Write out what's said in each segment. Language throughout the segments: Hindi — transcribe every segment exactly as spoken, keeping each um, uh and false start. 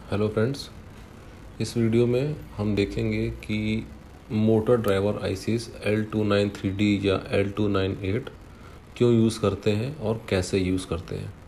हेलो फ्रेंड्स, इस वीडियो में हम देखेंगे कि motor driver ICs L two nine three D या एल टू नाइन एट क्यों यूज़ करते हैं और कैसे यूज़ करते हैं।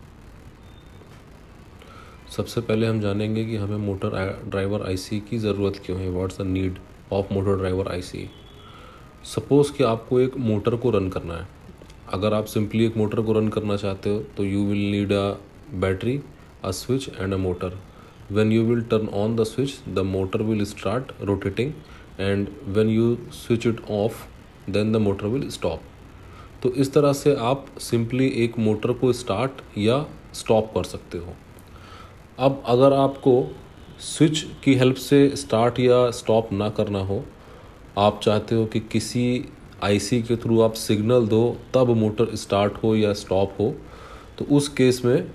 सबसे पहले हम जानेंगे कि हमें मोटर ड्राइवर आईसी की ज़रूरत क्यों है। What's the need of motor driver IC. Suppose कि आपको एक मोटर को रन करना है। अगर आप सिंपली एक मोटर को रन करना चाहते हो तो you will need a battery, a switch and a motor. When you will turn on the switch, the motor will start rotating, and when you switch it off, then the motor will stop. तो इस तरह से आप सिंपली एक मोटर को स्टार्ट या स्टॉप कर सकते हो। अब अगर आपको स्विच की हेल्प से स्टार्ट या स्टॉप ना करना हो, आप चाहते हो कि किसी आईसी के थ्रू आप सिग्नल दो तब मोटर स्टार्ट हो या स्टॉप हो, तो उस केस में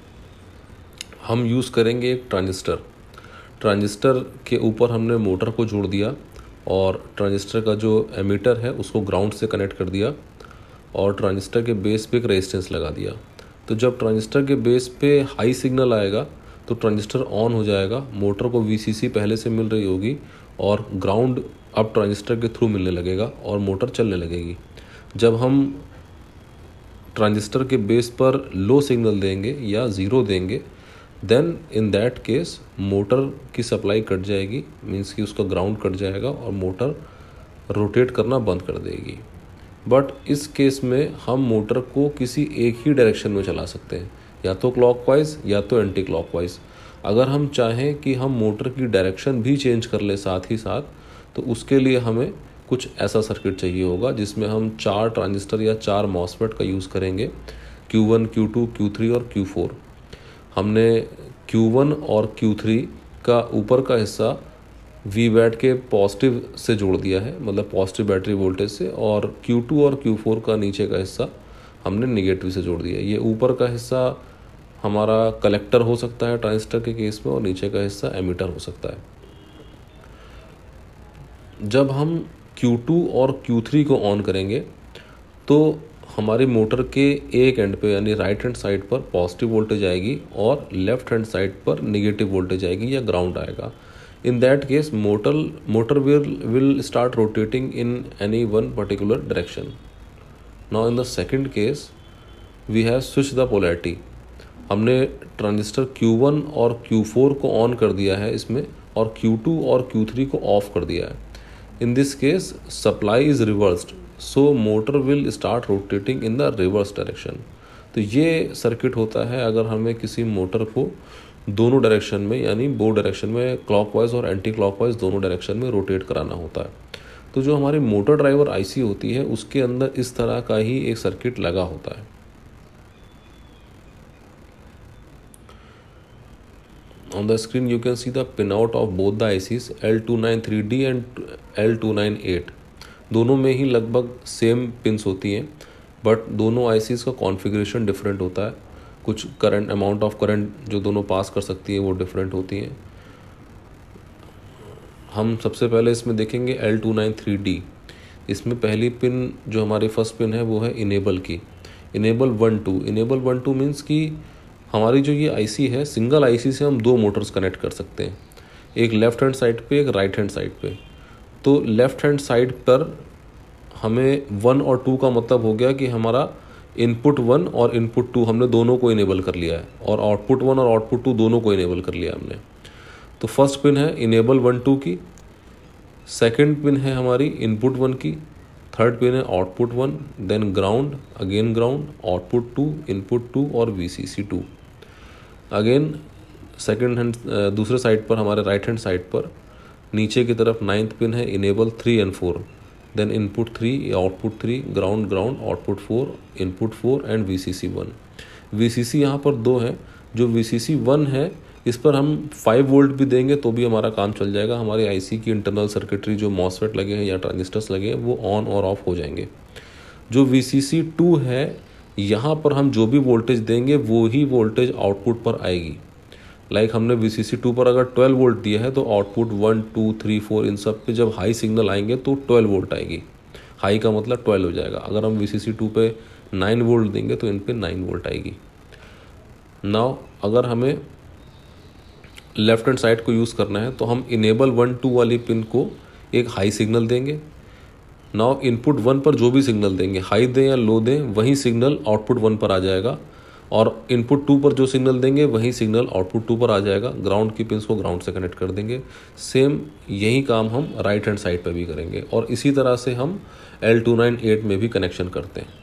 हम यूज़ करेंगे एक ट्रांजिस्टर। ट्रांजिस्टर के ऊपर हमने मोटर को जोड़ दिया और ट्रांजिस्टर का जो एमीटर है उसको ग्राउंड से कनेक्ट कर दिया और ट्रांजिस्टर के बेस पे एक रेजिस्टेंस लगा दिया। तो जब ट्रांजिस्टर के बेस पे हाई सिग्नल आएगा तो ट्रांजिस्टर ऑन हो जाएगा, मोटर को वीसीसी पहले से मिल रही होगी और ग्राउंड अब ट्रांजिस्टर के थ्रू मिलने लगेगा और मोटर चलने लगेगी। जब हम ट्रांजिस्टर के बेस पर लो सिग्नल देंगे या ज़ीरो देंगे, then in that case motor की सप्लाई कट जाएगी, मीन्स कि उसका ग्राउंड कट जाएगा और मोटर रोटेट करना बंद कर देगी। बट इस केस में हम मोटर को किसी एक ही डायरेक्शन में चला सकते हैं, या तो क्लॉकवाइज या तो एंटी क्लॉकवाइज। अगर हम चाहें कि हम मोटर की डायरेक्शन भी चेंज कर ले साथ ही साथ, तो उसके लिए हमें कुछ ऐसा सर्किट चाहिए होगा जिसमें हम चार ट्रांजिस्टर या चार मॉसफेट का यूज़ करेंगे, Q one, Q two, Q three और क्यू फोर। हमने क्यू वन और क्यू थ्री का ऊपर का हिस्सा वी वैट के पॉजिटिव से जोड़ दिया है, मतलब पॉजिटिव बैटरी वोल्टेज से, और क्यू टू और क्यू फोर का नीचे का हिस्सा हमने निगेटिव से जोड़ दिया। ये ऊपर का हिस्सा हमारा कलेक्टर हो सकता है ट्रांजिस्टर के केस में, और नीचे का हिस्सा एमीटर हो सकता है। जब हम क्यू टू और क्यू थ्री को ऑन करेंगे तो हमारी मोटर के एक एंड पे यानी राइट हैंड साइड पर पॉजिटिव वोल्टेज आएगी और लेफ्ट हैंड साइड पर नेगेटिव वोल्टेज आएगी या ग्राउंड आएगा। In that case motor motor will will start rotating in any one particular direction. Now in the second case we have switch the polarity. हमने ट्रांजिस्टर क्यू वन और क्यू फोर को ऑन कर दिया है इसमें, और क्यू टू और क्यू थ्री को ऑफ कर दिया है। In this case supply is reversed, so motor will start rotating in the reverse direction. तो ये सर्किट होता है अगर हमें किसी मोटर को दोनों डायरेक्शन में, यानी दो डायरेक्शन में, क्लॉकवाइज और एंटी क्लॉकवाइज दोनों डायरेक्शन में रोटेट कराना होता है। तो जो हमारी मोटर ड्राइवर आईसी होती है उसके अंदर इस तरह का ही एक सर्किट लगा होता है। On the screen you can see the pinout of both the I Cs L two nine three D and L two nine eight. दोनों में ही लगभग सेम पिंस होती हैं, बट दोनों आई सीज़ का कॉन्फ़िगरेशन डिफरेंट होता है। कुछ करंट, अमाउंट ऑफ करंट जो दोनों पास कर सकती है वो डिफरेंट होती हैं। हम सबसे पहले इसमें देखेंगे L two nine three D. इसमें पहली पिन जो हमारी फर्स्ट पिन है वो है इनेबल की, enable one two. Enable one two means कि हमारी जो ये आईसी है, सिंगल आईसी से हम दो मोटर्स कनेक्ट कर सकते हैं, एक लेफ़्ट हैंड साइड पे, एक राइट हैंड साइड पे। तो लेफ़्ट हैंड साइड पर हमें वन और टू का मतलब हो गया कि हमारा इनपुट वन और इनपुट टू हमने दोनों को इनेबल कर लिया है, और आउटपुट वन और आउटपुट टू दोनों को इनेबल कर लिया हमने। तो फर्स्ट पिन है इनेबल वन टू की, सेकंड पिन है हमारी इनपुट वन की, थर्ड पिन है output one, then ground, again ground, output two, input two और VCC two. Again second hand दूसरे साइड पर, हमारे राइट हैंड साइड पर नीचे की तरफ नाइन्थ पिन है enable three and four, then input three, output three, ground ground, output four, input four and VCC one. VCC यहाँ पर दो है। जो वीसीसी वन है इस पर हम फाइव वोल्ट भी देंगे तो भी हमारा काम चल जाएगा। हमारे आईसी की इंटरनल सर्किटरी जो मॉसफेट लगे हैं या ट्रांजिस्टर्स लगे हैं वो ऑन और ऑफ हो जाएंगे। जो वीसीसी टू है, यहाँ पर हम जो भी वोल्टेज देंगे वो ही वोल्टेज आउटपुट पर आएगी। लाइक like हमने वीसीसी टू पर अगर ट्वेल्व वोल्ट दिया है तो output one, two, three, four इन सब पे जब हाई सिग्नल आएंगे तो ट्वेल्व वोल्ट आएगी। हाई का मतलब ट्वेल्व हो जाएगा। अगर हम वीसीसी टू पे नाइन वोल्ट देंगे तो इन पे नाइन वोल्ट आएगी। नाउ अगर हमें लेफ्ट हैंड साइड को यूज़ करना है तो हम इनेबल वन टू वाली पिन को एक हाई सिग्नल देंगे। नाउ इनपुट वन पर जो भी सिग्नल देंगे, हाई दें या लो दें, वही सिग्नल आउटपुट वन पर आ जाएगा, और इनपुट टू पर जो सिग्नल देंगे वही सिग्नल आउटपुट टू पर आ जाएगा। ग्राउंड की पिन्स को ग्राउंड से कनेक्ट कर देंगे। सेम यही काम हम राइट हैंड साइड पर भी करेंगे, और इसी तरह से हम एल टू नाइन एट में भी कनेक्शन करते हैं।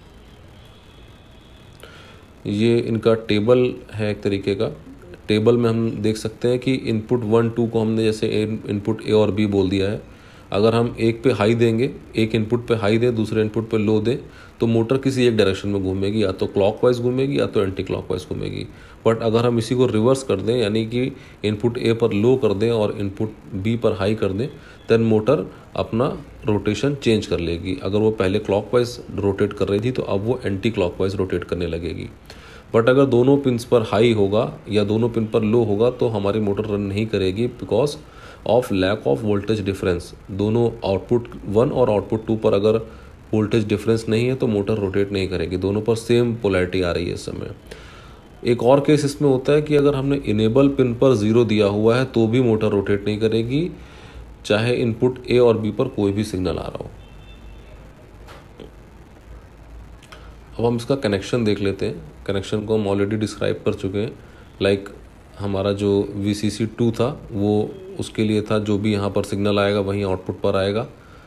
ये इनका टेबल है एक तरीके का। टेबल में हम देख सकते हैं कि इनपुट वन टू को हमने जैसे इनपुट ए और बी बोल दिया है। अगर हम एक पे हाई देंगे, एक इनपुट पे हाई दें, दूसरे इनपुट पे लो दें, तो मोटर किसी एक डायरेक्शन में घूमेगी, या तो क्लॉकवाइज घूमेगी या तो एंटी क्लॉकवाइज घूमेगी। बट अगर हम इसी को रिवर्स कर दें, यानी कि इनपुट ए पर लो कर दें और इनपुट बी पर हाई कर दें, देन मोटर अपना रोटेशन चेंज कर लेगी। अगर वो पहले क्लॉकवाइज रोटेट कर रही थी तो अब वो एंटी क्लॉकवाइज रोटेट करने लगेगी। बट अगर दोनों पिन्स पर हाई होगा या दोनों पिन पर लो होगा तो हमारी मोटर रन नहीं करेगी, because of lack of voltage difference. दोनों आउटपुट वन और आउटपुट टू पर अगर वोल्टेज डिफरेंस नहीं है तो मोटर रोटेट नहीं करेगी। दोनों पर सेम पोलैरिटी आ रही है इस समय। एक और केस इसमें होता है कि अगर हमने इनेबल पिन पर ज़ीरो दिया हुआ है तो भी मोटर रोटेट नहीं करेगी, चाहे इनपुट ए और बी पर कोई भी सिग्नल आ रहा हो। अब हम इसका कनेक्शन देख लेते हैं। कनेक्शन को हम ऑलरेडी डिस्क्राइब कर चुके हैं। लाइक like, हमारा जो वी सी सी टू था वो उसके लिए था जो भी यहाँ पर सिग्नल आएगा वहीं आउटपुट पर आएगा,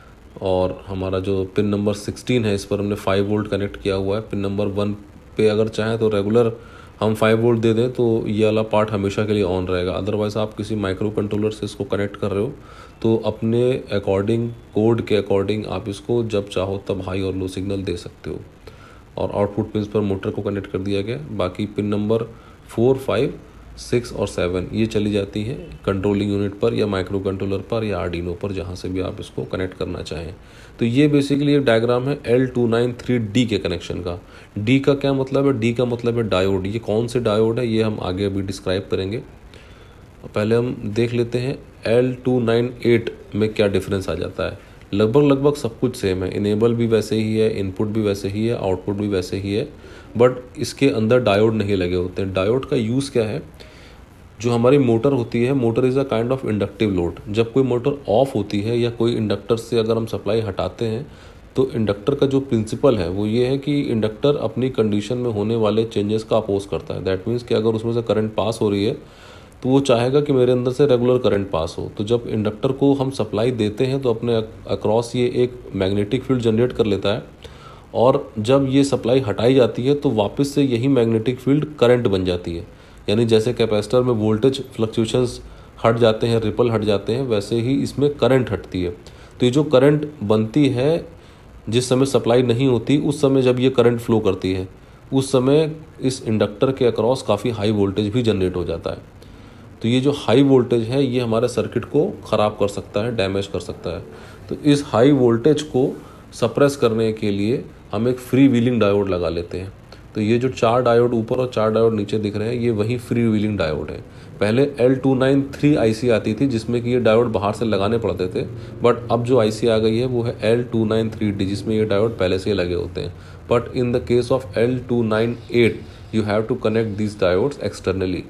और हमारा जो पिन नंबर सिक्सटीन है इस पर हमने फाइव वोल्ट कनेक्ट किया हुआ है। पिन नंबर वन पे अगर चाहें तो रेगुलर हम फाइव वोल्ट दे दें तो ये वाला पार्ट हमेशा के लिए ऑन रहेगा। अदरवाइज़ आप किसी माइक्रो कंट्रोलर से इसको कनेक्ट कर रहे हो तो अपने अकॉर्डिंग, कोड के अकॉर्डिंग आप इसको जब चाहो तब हाई और लो सिग्नल दे सकते हो। और आउटपुट पिन्स पर मोटर को कनेक्ट कर दिया गया। बाकी pin number four, five, six और सेवन ये चली जाती है कंट्रोलिंग यूनिट पर या माइक्रो कंट्रोलर पर या आर्डिनो पर, जहाँ से भी आप इसको कनेक्ट करना चाहें। तो ये बेसिकली एक डायग्राम है L two nine three D के कनेक्शन का। डी का क्या मतलब है? डी का मतलब है डायोड। ये कौन से डायोड है ये हम आगे अभी डिस्क्राइब करेंगे। पहले हम देख लेते हैं एल टू नाइन एट में क्या डिफरेंस आ जाता है। लगभग लगभग सब कुछ सेम है। इनेबल भी वैसे ही है, इनपुट भी वैसे ही है, आउटपुट भी वैसे ही है, बट इसके अंदर डायोड नहीं लगे होते हैं। डायोड का यूज़ क्या है? जो हमारी मोटर होती है, motor is a kind of inductive load. जब कोई मोटर ऑफ होती है या कोई इंडक्टर से अगर हम सप्लाई हटाते हैं तो इंडक्टर का जो प्रिंसिपल है वो ये है कि इंडक्टर अपनी कंडीशन में होने वाले चेंजेस का अपोज करता है। दैट मीन्स कि अगर उसमें से करंट पास हो रही है तो वो चाहेगा कि मेरे अंदर से रेगुलर करंट पास हो। तो जब इंडक्टर को हम सप्लाई देते हैं तो अपने अक्रॉस ये एक मैग्नेटिक फील्ड जनरेट कर लेता है, और जब ये सप्लाई हटाई जाती है तो वापस से यही मैग्नेटिक फील्ड करंट बन जाती है। यानी जैसे कैपेसिटर में वोल्टेज फ्लक्चुएशंस हट जाते हैं, रिपल हट जाते हैं, वैसे ही इसमें करंट हटती है। तो ये जो करंट बनती है जिस समय सप्लाई नहीं होती, उस समय जब ये करंट फ्लो करती है उस समय इस इंडक्टर के अक्रॉस काफ़ी हाई वोल्टेज भी जनरेट हो जाता है। तो ये जो हाई वोल्टेज है ये हमारे सर्किट को ख़राब कर सकता है, डैमेज कर सकता है। तो इस हाई वोल्टेज को सप्रेस करने के लिए हम एक फ्री व्हीलिंग डायोड लगा लेते हैं। तो ये जो चार डायोड ऊपर और चार डायोड नीचे दिख रहे हैं ये वही फ्री व्हीलिंग डायोड है। पहले L two nine three IC आती थी जिसमें कि ये डायोड बाहर से लगाने पड़ते थे, बट अब जो आईसी आ गई है वो है L two nine three D जिसमें ये डायोड पहले से लगे होते हैं। But in the case of L two nine eight you have to connect this diodes externally.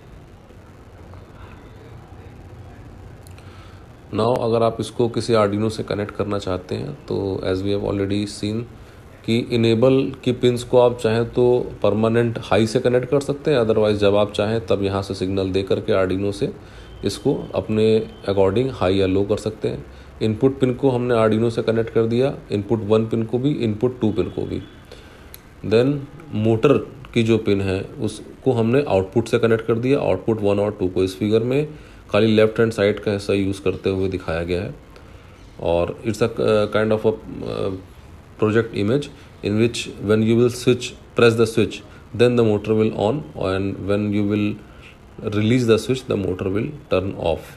Now अगर आप इसको किसी आर्डिनो से कनेक्ट करना चाहते हैं तो as we have already seen कि इनेबल की पिंस को आप चाहें तो परमानेंट हाई से कनेक्ट कर सकते हैं, अदरवाइज़ जब आप चाहें तब यहाँ से सिग्नल दे करके आर्डिनो से इसको अपने अकॉर्डिंग हाई या लो कर सकते हैं। इनपुट पिन को हमने आर्डिनो से कनेक्ट कर दिया, इनपुट वन पिन को भी, इनपुट टू पिन को भी। देन मोटर की जो पिन है उसको हमने आउटपुट से कनेक्ट कर दिया, आउटपुट वन और टू को इस फिगर में खाली लेफ्ट हैंड साइड का हिस्सा यूज़ करते हुए दिखाया गया है। और it's a kind of a project image in which when you will switch press the switch then the motor will on, and when you will release the switch the motor will turn off.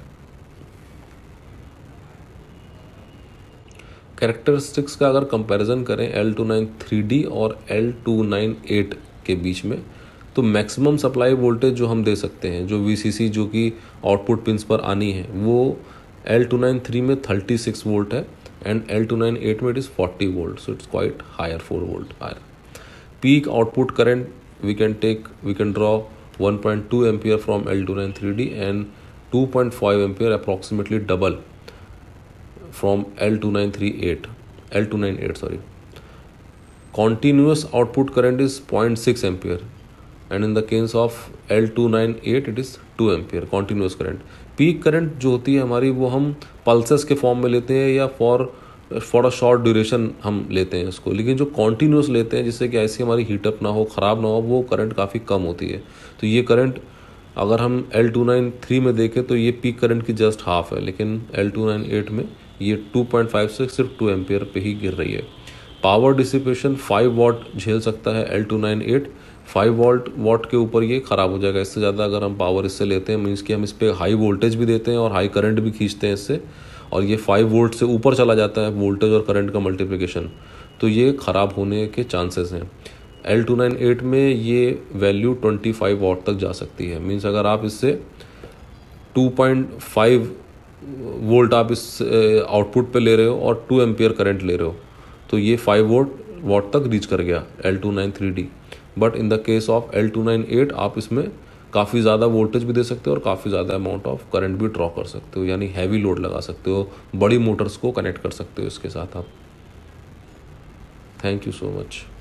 Characteristics का अगर कंपैरिजन करें L two nine three D और एल टू नाइन एट के बीच में, तो मैक्सिमम सप्लाई वोल्टेज जो हम दे सकते हैं, जो वीसीसी जो कि आउटपुट पिंस पर आनी है, वो एल टू नाइन थ्री में थर्टी सिक्स वोल्ट है and L two nine eight में it is forty volt, so it's quite higher, four volt higher. Peak output current we can take, we can draw one point two ampere from L two nine three D and two point five ampere approximately double from L two nine three eight L two nine eight sorry. Continuous output current is zero point six ampere and in the case of L two ninety-eight it is two ampere continuous current. Peak current जो होती है हमारी वो हम पल्सेस के फॉर्म में लेते हैं या for for a short duration हम लेते हैं इसको, लेकिन जो कॉन्टीन्यूस लेते हैं जिससे कि ऐसी हमारी हीटअप ना हो, ख़राब ना हो, वो करंट काफ़ी कम होती है. तो ये करंट अगर हम एल टू नाइन थ्री में देखें तो ये पीक करंट की जस्ट हाफ है, लेकिन एल टू नाइन एट में ये टू पॉइंट फाइव से सिर्फ टू एम्पियर पे ही गिर रही है. पावर डिसिपेशन फाइव वॉट झेल सकता है L two nine eight. Five watt watt के ऊपर ये ख़राब हो जाएगा. इससे ज़्यादा अगर हम पावर इससे लेते हैं मीन्स कि हम इस पर हाई वोल्टेज भी देते हैं और हाई करंट भी खींचते हैं इससे, और ये फाइव वोल्ट से ऊपर चला जाता है वोल्टेज और करंट का मल्टीप्लिकेशन, तो ये ख़राब होने के चांसेस हैं. एल टू नाइन एट में ये वैल्यू ट्वेंटी फाइव वॉट तक जा सकती है. मीन्स अगर आप इससे टू पॉइंट फाइव वोल्ट आप इस आउटपुट पे ले रहे हो और टू एम्पियर करंट ले रहे हो तो ये फाइव वोट वॉट तक रीच कर गया L two nine three D. But in the case of L two nine eight आप इसमें काफ़ी ज़्यादा वोल्टेज भी दे सकते हो और काफ़ी ज़्यादा अमाउंट ऑफ करंट भी ड्रॉ कर सकते हो, यानी हैवी लोड लगा सकते हो, बड़ी मोटर्स को कनेक्ट कर सकते हो इसके साथ आप. Thank you so much.